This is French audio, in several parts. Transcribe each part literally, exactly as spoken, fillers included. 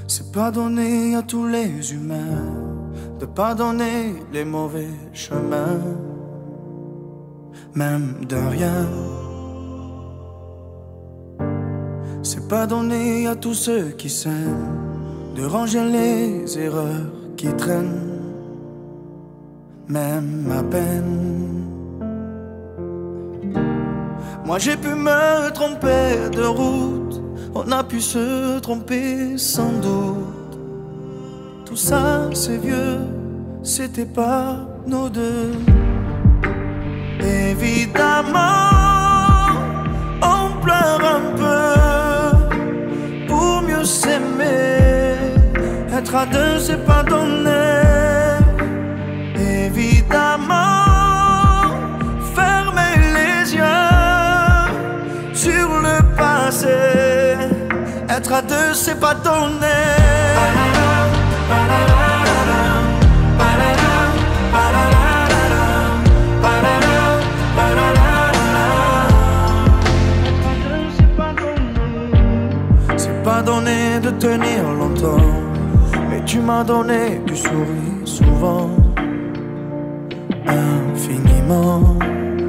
C'est pas donné à tous les humains de pardonner les mauvais chemins, même de rien. C'est pas donné à tous ceux qui s'aiment de ranger les erreurs qui traînent, même à peine. Moi j'ai pu me tromper de route, on a pu se tromper sans doute. Tout ça c'est vieux, c'était pas nos deux. Évidemment, on pleure un peu pour mieux s'aimer. Être à deux c'est pas donné. Évidemment, fermer les yeux sur le passé. Être à deux c'est pas donné. C'est pas donné de tenir longtemps, mais tu m'as donné du sourire souvent, infiniment.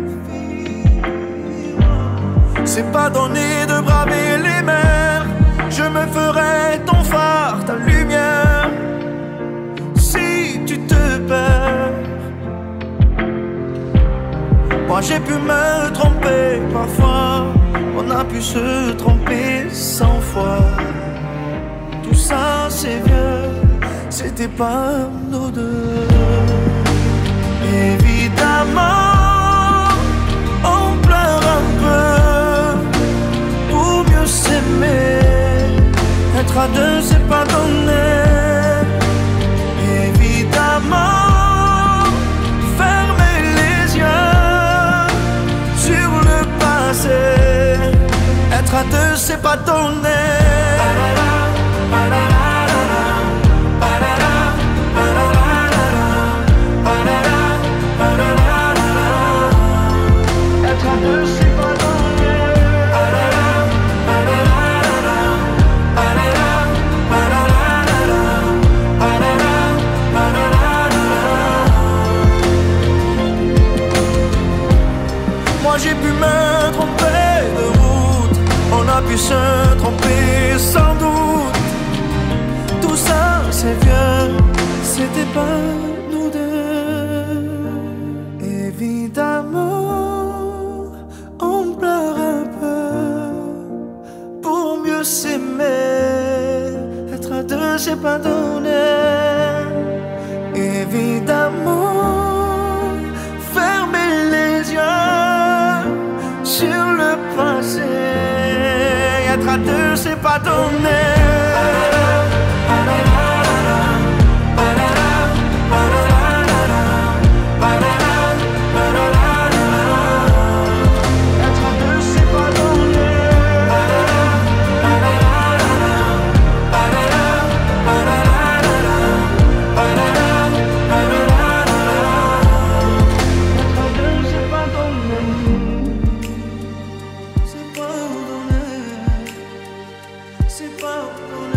C'est pas donné de braver les mers, je me ferai ton phare, ta lumière, si tu te perds. Moi j'ai pu me tromper parfois, on a pu se tromper cent fois. Tout ça c'est vieux, c'était pas nos deux. Évidemment, on pleure un peu pour mieux s'aimer. Être à deux c'est pas donné. Évidemment, fermer les yeux sur le passé. Être à deux c'est pas donné. Être à deux c'est pas donné. Moi j'ai pu me tromper de route, on a pu se tromper sans doute. Tout ça c'est vieux, c'était pas nous deux. Évidemment, on pleure un peu pour mieux s'aimer. Être à deux c'est pas donné. Évidemment, fermer les yeux sur le passé. Être à deux c'est pas donné. C'est pas donné.